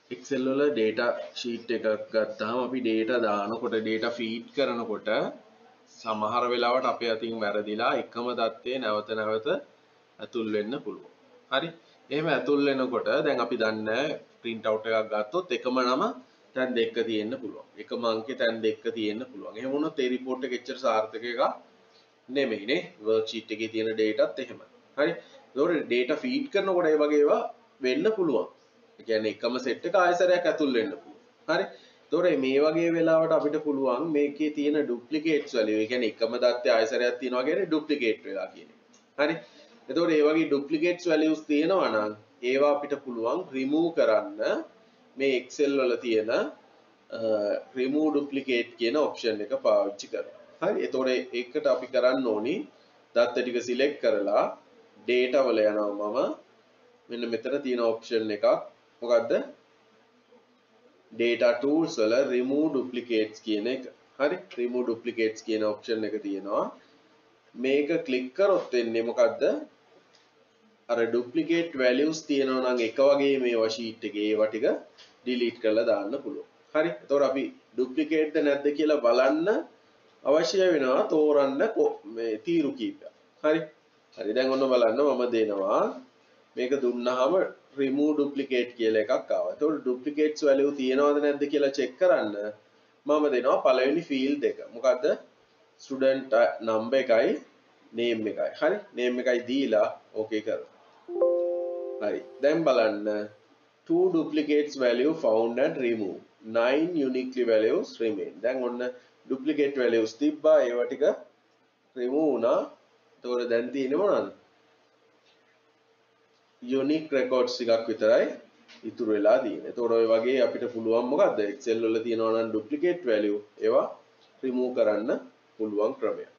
Excel වල data sheet එකක් ගත්තාම අපි data දානකොට data feed කරනකොට සමහර වෙලාවට අපේ අතින් වැරදිලා එකම தත්ත්වය නැවත නැවත ඇතුල් වෙන්න පුළුවන්. හරි. එහෙම ඇතුල් වෙනකොට දැන් අපි දන්නේ print out එකක් ගත්තොත් එකම නම තැන් දෙකක තියෙන්න පුළුවන්. එකම අංකේ තැන් දෙකක තියෙන්න පුළුවන්. එහෙම වුණොත් ඒ report එක එච්චර සාර්ථක එකක් නෙමෙයි නේ. worksheet එකේ තියෙන dataත් එහෙමයි. හරි. ඒතකොට data feed කරනකොට ඒ වගේ ඒවා වෙන්න පුළුවන්. ඒ කියන්නේ එකම set එක ආයසරයක් ඇතුල් වෙන්න පුළුවන්. හරි. ඒතකොට මේ වගේ වෙලාවට අපිට පුළුවන් මේකේ තියෙන duplicates value. ඒ කියන්නේ එකම දත්තේ ආයසරයක් තියෙනවා කියන්නේ duplicate වෙලා කියන එක. හරි. එතකොට මේ වගේ duplicates values තියෙනවා නම් ඒවා අපිට පුළුවන් remove කරන්න මේ Excel වල තියෙන remove duplicate කියන option එක පාවිච්චි කරලා. හරි. එතකොට ඒකට අපි කරන්න ඕනි දත්ත ටික select කරලා data වල යනවා මම මෙන්න මෙතන තියෙන option එකක් මොකද්ද data tools වල remove duplicates කියන එක. හරි. remove duplicates කියන option එක තියෙනවා. මේක click කරොත් වෙන්නේ මොකද්ද? අර duplicate values තියෙනවා නම් එක වගේ මේවා sheet එකේ ඒවා ටික delete කරලා දාන්න පුළුවන්. හරි. එතකොට අපි duplicate ද නැද්ද කියලා බලන්න අවශ්‍ය වෙනවා තෝරන්න මේ තීරු කීපයක්. හරි. හරි. දැන් ඔන්න බලන්න මම දෙනවා මේක දුන්නාම remove duplicate කියලා එකක් ආවා. එතකොට duplicates value තියෙනවද නැද්ද කියලා check කරන්න මම දෙනවා පළවෙනි field එක. මොකද්ද? student number එකයි name එකයි. හරි. name එකයි දීලා okay කරනවා. හරි. දැන් බලන්න two duplicates value found and removed. 9 uniquely values remain. දැන් ඔන්න duplicate values තිබ්බා ඒවා ටික remove වුණා. එතකොට දැන් තියෙන්නේ මොනවද? unique records ටිකක් විතරයි ඉතුරු වෙලා තියෙන්නේ. එතකොට ඔය වගේ අපිට පුළුවන් මොකද්ද? Excel වල තියෙනවා නම් duplicate value ඒවා remove කරන්න පුළුවන් ක්‍රමයක්.